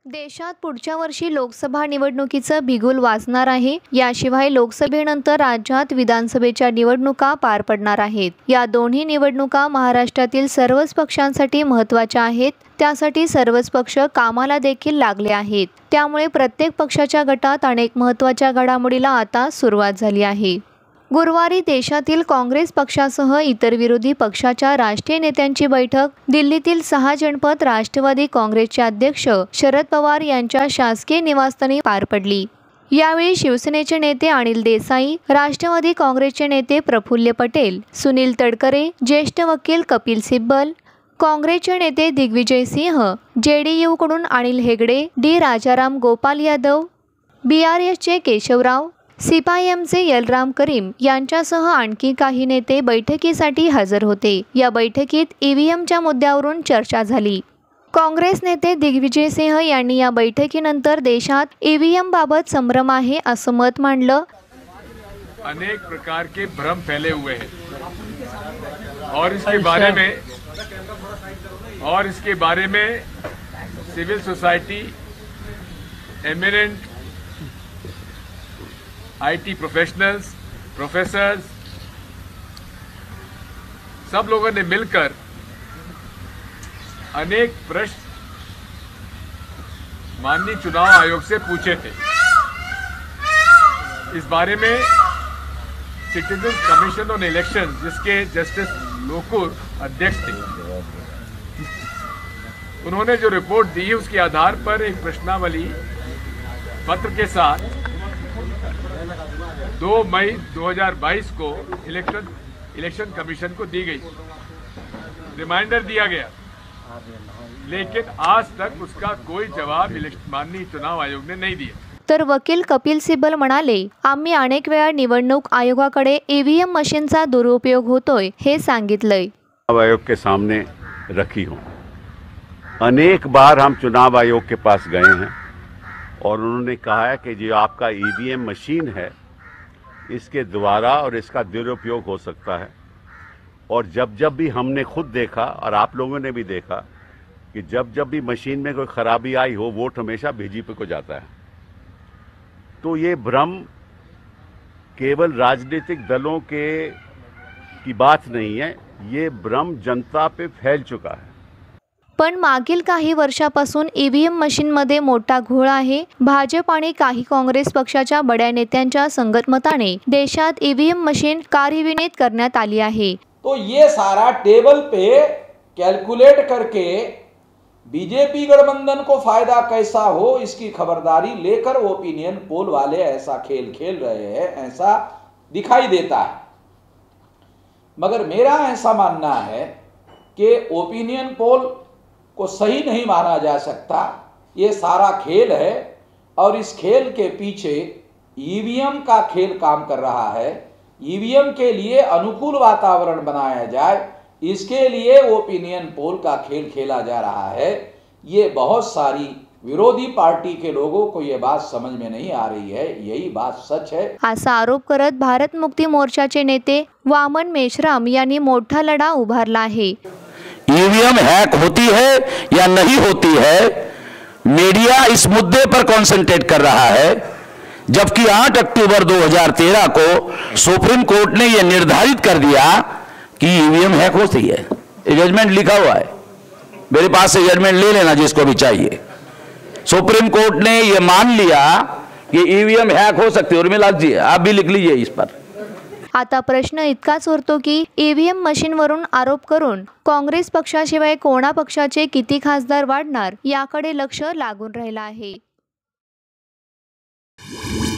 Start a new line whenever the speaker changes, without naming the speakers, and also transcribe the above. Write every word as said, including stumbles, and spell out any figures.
देशात पुढच्या वर्षी लोकसभा निवडणुकीचं बिगुल वाजणार आहे। याशिवाय लोकसभेनंतर राज्यात विधानसभेच्या निवडणुका पार पडणार आहेत। या दोन्ही निवडणुका महाराष्ट्रातील सर्वच पक्षांसाठी महत्त्वाच्या आहेत। त्यासाठी सर्वच पक्ष कामाला देखील लागले आहेत। त्यामुळे प्रत्येक पक्षाच्या गटात अनेक महत्त्वाच्या घडामोडीला आता सुरुवात झाली आहे। गुरुवारी देशातील काँग्रेस पक्षासह इतर विरोधी पक्षाच्या राष्ट्रीय नेत्यांची बैठक दिल्लीतील सहा जनपद राष्ट्रवादी काँग्रेसचे अध्यक्ष शरद पवार यांच्या शासकीय निवासस्थानी पार पडली। यावेळी शिवसेनेचे नेते अनिल देसाई, राष्ट्रवादी काँग्रेसचे नेते प्रफुल्ल पटेल, सुनील तटकरे, ज्येष्ठ वकील कपिल सिब्बल, काँग्रेसचे नेते दिग्विजय सिंह, जेडीयूकडून अनिल हेगडे, डी राजाराम गोपाल यादव, बीआरएसचे केशवराव, सीपीआयएमचे यलराम करीम यांच्यासह आणखी काही नेते बैठकीसाठी हजर होते। या बैठकीत ईव्हीएमच्या मुद्द्यावरून चर्चा झाली। काँग्रेस नेते दिग्विजय सिंह यांनी या बैठकीनंतर देशात ईव्हीएम बाबत संभ्रम आहे असं मत मांडलं।
अनेक प्रकार के भ्रम फैले हुए हैं और इसके बारे में और इसके बारे में civil society, eminent IT professionals, professors, सब लोगों ने मिलकर अनेक प्रश्न माननीय चुनाव आयोग से पूछे थे। इस बारे में सिटीजन कमीशन ऑन इलेक्शन, जिसके जस्टिस लोकुर अध्यक्ष थे, उन्होंने जो रिपोर्ट दी उसके आधार पर एक प्रश्नावली पत्र के साथ दो मई दो हज़ार बाईस को इलेक्शन इलेक्शन कमीशन को दी गई, रिमाइंडर दिया गया, लेकिन आज तक उसका कोई जवाब माननीय चुनाव आयोग ने नहीं दिया।
तर वकील कपिल सिब्बल म्हणाले, आम्ही अनेक वेळा निवडणूक आयोगाकडे ईव्हीएम मशीनचा दुरुपयोग होतोय हे सांगितलंय।
चुनाव आयोग के सामने रखी हूँ। अनेक बार हम चुनाव आयोग के पास गए हैं और उन्होंने कहा है कि जो आपका ईवीएम मशीन है इसके द्वारा और इसका दुरुपयोग हो सकता है। और जब जब भी हमने खुद देखा और आप लोगों ने भी देखा कि जब जब भी मशीन में कोई खराबी आई हो, वोट हमेशा बीजेपी को जाता है। तो ये भ्रम केवल राजनीतिक दलों के की बात नहीं है, ये भ्रम जनता पे फैल चुका है।
पण मागील काही वर्षापासून ईव्हीएम मशीनमध्ये मोठा घोळ आहे। भाजप आणि काही काँग्रेस पक्षाच्या बड्या नेत्यांच्या संगतमताने देशात ईव्हीएम मशीन कार्यान्वित करण्यात आली आहे।
तो ये सारा टेबल पे कैलकुलेट करके बीजेपी गठबंधन को फायदा कैसा हो इसकी खबरदारी लेकर ओपिनियन पोल वाले ऐसा खेल खेल रहे हैं, ऐसा दिखाई देता है। मगर मेरा ऐसा मानना है कि ओपिनियन पोल को सही नहीं माना जा सकता। ये सारा खेल है और इस खेल के पीछे ईवीएम का खेल काम कर रहा है। ईवीएम के लिए अनुकूल वातावरण बनाया जाए, इसके लिए ओपिनियन पोल का खेल खेला जा रहा है। ये बहुत सारी विरोधी पार्टी के लोगों को ये बात समझ में नहीं आ रही है, यही बात सच है
असा आरोप करत भारत मुक्ती मोर्चाचे नेते वामन मेश्राम यांनी मोठा लढा उभारला आहे।
ईवीएम हैक होती है या नहीं होती है, मीडिया इस मुद्दे पर कंसंट्रेट कर रहा है, जबकि आठ अक्टूबर दो हज़ार तेरह को सुप्रीम कोर्ट ने यह निर्धारित कर दिया कि ईवीएम हैक होती है। जजमेंट लिखा हुआ है, मेरे पास से जजमेंट ले लेना जिसको भी चाहिए। सुप्रीम कोर्ट ने यह मान लिया कि ईवीएम हैक हो सकती है, और मिला लीजिए, आप भी लिख लीजिए इस पर।
आता प्रश्न इतकाच उरतो की ईव्हीएम मशीनवरून आरोप करून काँग्रेस पक्षाशिवाय कोणा पक्षाचे किती खासदार वाढणार याकडे लक्ष लागून राहिलं आहे।